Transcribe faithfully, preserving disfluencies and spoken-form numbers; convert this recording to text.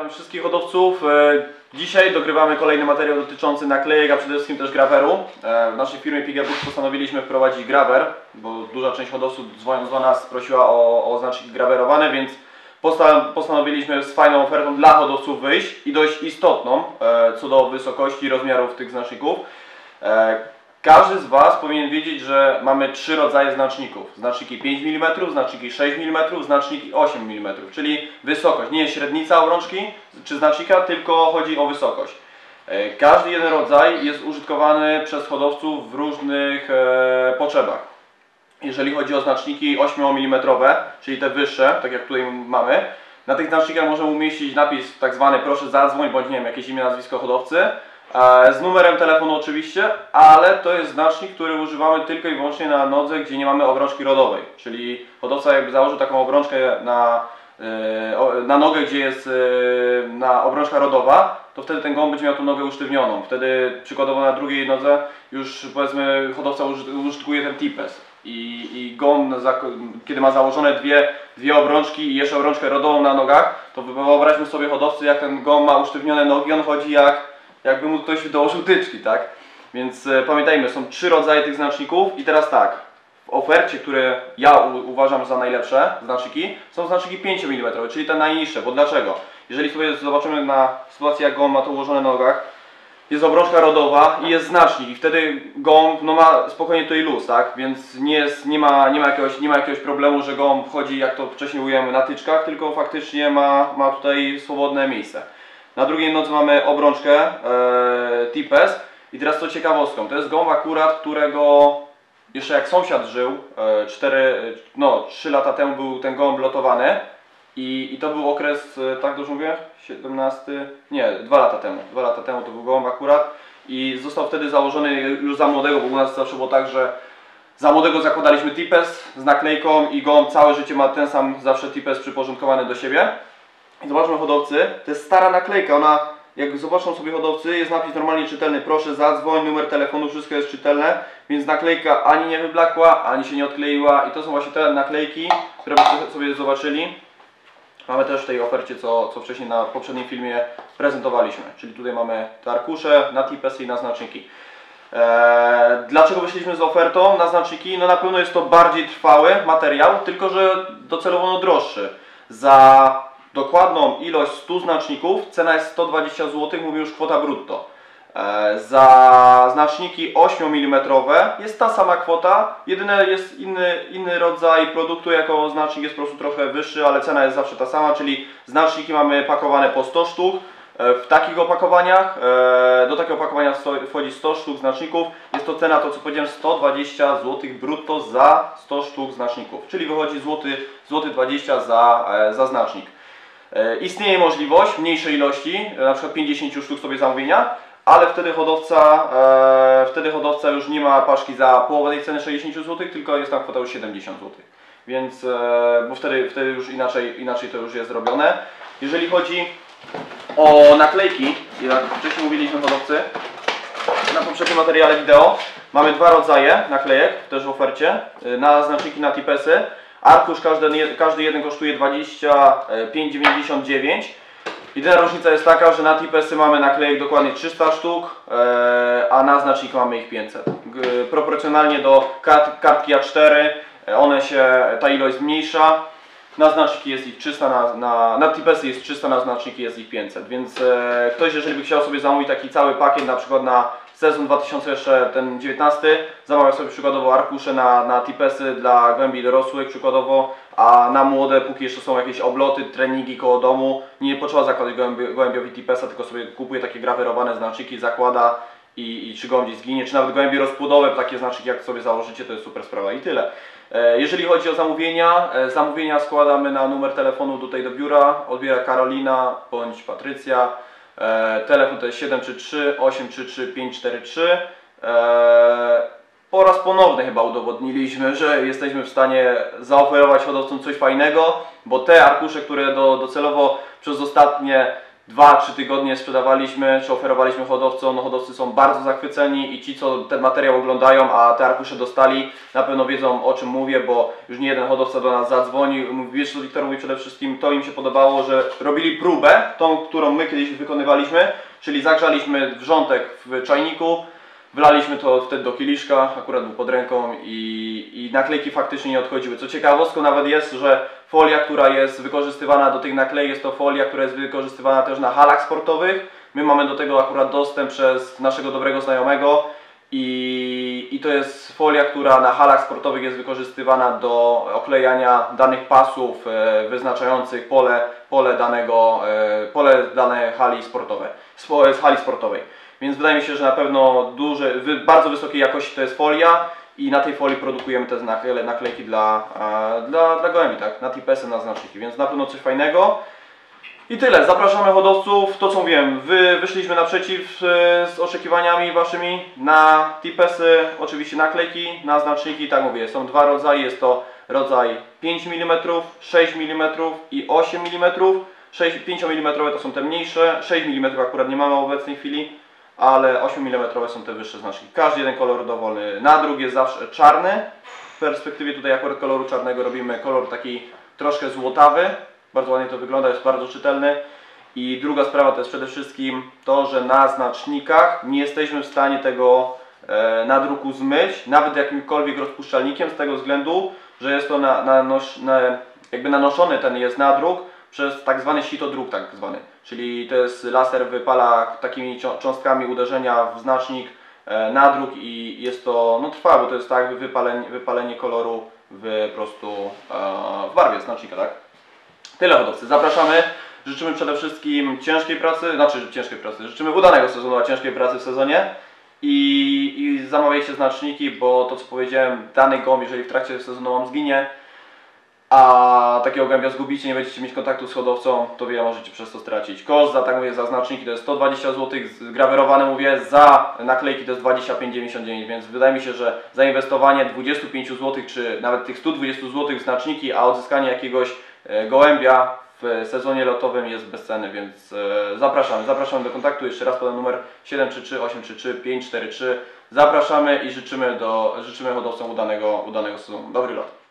Witam wszystkich hodowców. Dzisiaj dogrywamy kolejny materiał dotyczący naklejek, a przede wszystkim też graweru. W naszej firmie Pigerbooks postanowiliśmy wprowadzić grawer, bo duża część hodowców dzwoniąc do nas prosiła o, o znaczniki grawerowane, więc postanowiliśmy z fajną ofertą dla hodowców wyjść i dość istotną co do wysokości i rozmiarów tych znaczników. Każdy z Was powinien wiedzieć, że mamy trzy rodzaje znaczników. Znaczniki pięć milimetrów, znaczniki sześć milimetrów, znaczniki osiem milimetrów, czyli wysokość. Nie jest średnica obrączki czy znacznika, tylko chodzi o wysokość. Każdy jeden rodzaj jest użytkowany przez hodowców w różnych e, potrzebach. Jeżeli chodzi o znaczniki osiem milimetrowe, czyli te wyższe, tak jak tutaj mamy, na tych znacznikach możemy umieścić napis tak zwany proszę zadzwoń, bądź nie wiem, jakieś imię, nazwisko hodowcy. Z numerem telefonu oczywiście, ale to jest znacznik, który używamy tylko i wyłącznie na nodze, gdzie nie mamy obrączki rodowej. Czyli hodowca jakby założył taką obrączkę na, na nogę, gdzie jest na obrączka rodowa, to wtedy ten gołąb będzie miał tą nogę usztywnioną. Wtedy przykładowo na drugiej nodze już powiedzmy hodowca użytkuje ten tipes. I, i gołąb, kiedy ma założone dwie, dwie obrączki i jeszcze obrączkę rodową na nogach, to wyobraźmy sobie hodowcy, jak ten gołąb ma usztywnione nogi, on chodzi jak jakby mu ktoś dołożył tyczki, tak? Więc e, pamiętajmy, są trzy rodzaje tych znaczników i teraz tak, w ofercie, które ja u, uważam za najlepsze znaczniki, są znaczniki pięć milimetrów, czyli te najniższe, bo dlaczego? Jeżeli sobie zobaczymy na sytuację, jak gołąb ma to ułożone na nogach, jest obrączka rodowa i jest znacznik i wtedy gołąb no, ma spokojnie tutaj luz, tak? Więc nie, jest, nie, ma, nie, ma jakiegoś, nie ma jakiegoś problemu, że gołąb chodzi, jak to wcześniej mówiłem, na tyczkach, tylko faktycznie ma, ma tutaj swobodne miejsce. Na drugiej nodze mamy obrączkę e, tipes i teraz co ciekawostką, to jest gołąb akurat, którego jeszcze jak sąsiad żył, e, cztery, no, trzy lata temu był ten gołąb lotowany i, i to był okres, e, tak dobrze mówię? siedemnasty, nie, dwa lata temu, dwa lata temu to był gołąb akurat i został wtedy założony już za młodego, bo u nas zawsze było tak, że za młodego zakładaliśmy tipes z naklejką i gołąb całe życie ma ten sam zawsze tipes przyporządkowany do siebie. I zobaczmy hodowcy, to jest stara naklejka, ona, jak zobaczą sobie hodowcy, jest napis normalnie czytelny, proszę zadzwoń, numer telefonu, wszystko jest czytelne, więc naklejka ani nie wyblakła, ani się nie odkleiła i to są właśnie te naklejki, które byście sobie zobaczyli. Mamy też w tej ofercie, co, co wcześniej na poprzednim filmie prezentowaliśmy, czyli tutaj mamy te arkusze na tipesy i na znaczniki. Eee, dlaczego wyszliśmy z ofertą na znaczniki? No na pewno jest to bardziej trwały materiał, tylko że docelowo no droższy. Za dokładną ilość stu znaczników cena jest sto dwadzieścia złotych, mówię już kwota brutto. E, za znaczniki osiem milimetrowe jest ta sama kwota, jedyne jest inny, inny rodzaj produktu, jako znacznik jest po prostu trochę wyższy, ale cena jest zawsze ta sama, czyli znaczniki mamy pakowane po sto sztuk. E, w takich opakowaniach, e, do takiego opakowania wchodzi sto sztuk znaczników, jest to cena, to co powiedziałem, sto dwadzieścia złotych brutto za sto sztuk znaczników, czyli wychodzi złoty dwadzieścia za, e, za znacznik. Istnieje możliwość mniejszej ilości, na przykład pięćdziesiąt sztuk sobie zamówienia, ale wtedy hodowca, e, wtedy hodowca już nie ma paczki za połowę tej ceny sześćdziesiąt złotych, tylko jest tam kwota już siedemdziesiąt złotych. Więc, e, bo wtedy, wtedy już inaczej, inaczej to już jest zrobione. Jeżeli chodzi o naklejki, jak wcześniej mówiliśmy hodowcy, na poprzednim materiale wideo mamy dwa rodzaje naklejek, też w ofercie, na znaczniki, na tipesy. Arkusz każdy, każdy jeden kosztuje dwadzieścia pięć dziewięćdziesiąt dziewięć. Jedyna różnica jest taka, że na tipesy mamy naklejek dokładnie trzysta sztuk, a na znacznik mamy ich pięćset. Proporcjonalnie do kart, kartki A cztery one się, ta ilość zmniejsza. Na znaczniki jest ich trzysta, na, na, na tipesy jest trzysta, na znaczniki jest ich pięćset. Więc e, ktoś, jeżeli by chciał sobie zamówić taki cały pakiet, na przykład na sezon dwa tysiące dziewiętnasty, zamawia sobie przykładowo arkusze na, na tipesy dla głębi dorosłych przykładowo, a na młode, póki jeszcze są jakieś obloty, treningi koło domu, nie potrzeba zakładać gołębi, gołębiowi tipesa, tylko sobie kupuje takie grawerowane znaczniki, zakłada i, i czy gołąb gdzieś zginie, czy nawet gołębie rozpłodowe, takie znaczniki jak sobie założycie, to jest super sprawa i tyle. Jeżeli chodzi o zamówienia, zamówienia składamy na numer telefonu tutaj do biura, odbiera Karolina bądź Patrycja. Telefon to jest siedem trzy trzy osiem trzy trzy pięć cztery trzy. Po raz ponowny chyba udowodniliśmy, że jesteśmy w stanie zaoferować hodowcom coś fajnego, bo te arkusze, które do, docelowo przez ostatnie dwa trzy tygodnie sprzedawaliśmy, czy oferowaliśmy hodowcom. No, hodowcy są bardzo zachwyceni i ci, co ten materiał oglądają, a te arkusze dostali, na pewno wiedzą, o czym mówię, bo już nie jeden hodowca do nas zadzwonił. Wiesz co, Wiktor mówi, przede wszystkim to im się podobało, że robili próbę, tą, którą my kiedyś wykonywaliśmy, czyli zagrzaliśmy wrzątek w czajniku, wlaliśmy to wtedy do kieliszka, akurat był pod ręką i, i naklejki faktycznie nie odchodziły. Co ciekawostką nawet jest, że folia, która jest wykorzystywana do tych naklejek, jest to folia, która jest wykorzystywana też na halach sportowych. My mamy do tego akurat dostęp przez naszego dobrego znajomego i, i to jest folia, która na halach sportowych jest wykorzystywana do oklejania danych pasów e, wyznaczających pole, pole, danego, e, pole danej hali sportowej, z hali sportowej. Więc wydaje mi się, że na pewno duży, bardzo wysokiej jakości to jest folia i na tej folii produkujemy te naklejki dla, dla, dla gołębi, tak? Na tipesy, na znaczniki, więc na pewno coś fajnego. I tyle, zapraszamy hodowców, to co mówiłem, wy wyszliśmy naprzeciw z oczekiwaniami waszymi na tipesy, oczywiście naklejki, na znaczniki, tak mówię, są dwa rodzaje, jest to rodzaj pięć milimetrów, sześć milimetrów i osiem milimetrów. pięć milimetrów to są te mniejsze, sześć milimetrów akurat nie mamy w obecnej chwili, ale osiem milimetrów są te wyższe znaczniki. Każdy jeden kolor dowolny. Nadruk jest zawsze czarny. W perspektywie tutaj akurat koloru czarnego robimy kolor taki troszkę złotawy. Bardzo ładnie to wygląda, jest bardzo czytelny. I druga sprawa to jest przede wszystkim to, że na znacznikach nie jesteśmy w stanie tego e, nadruku zmyć, nawet jakimkolwiek rozpuszczalnikiem, z tego względu, że jest to na, na, na, jakby nanoszony ten jest nadruk przez tak zwany sitodruk, tak zwany. Czyli to jest laser wypala takimi cząstkami uderzenia w znacznik e, nadruk i jest to, no trwa, bo to jest tak jakby wypalenie, wypalenie koloru w prostu e, w barwie znacznika, tak? Tyle hodowcy, zapraszamy, życzymy przede wszystkim ciężkiej pracy, znaczy ciężkiej pracy, życzymy udanego sezonu, a ciężkiej pracy w sezonie i, i zamawiajcie znaczniki, bo to co powiedziałem, dany gołąb, jeżeli w trakcie sezonu wam zginie, a takiego gołębia zgubicie, nie będziecie mieć kontaktu z hodowcą, to wie, możecie przez to stracić. Koszt za, tak mówię, za znaczniki to jest sto dwadzieścia złotych, grawerowane mówię, za naklejki to jest dwadzieścia pięć dziewięćdziesiąt dziewięć, więc wydaje mi się, że zainwestowanie dwadzieścia pięć złotych, czy nawet tych stu dwudziestu złotych w znaczniki, a odzyskanie jakiegoś gołębia w sezonie lotowym jest bezcenny, więc zapraszamy. Zapraszamy do kontaktu, jeszcze raz podam numer siedem trzy trzy osiem trzy trzy pięć cztery trzy. Zapraszamy i życzymy, do, życzymy hodowcom udanego, udanego sezonu. Dobry lot.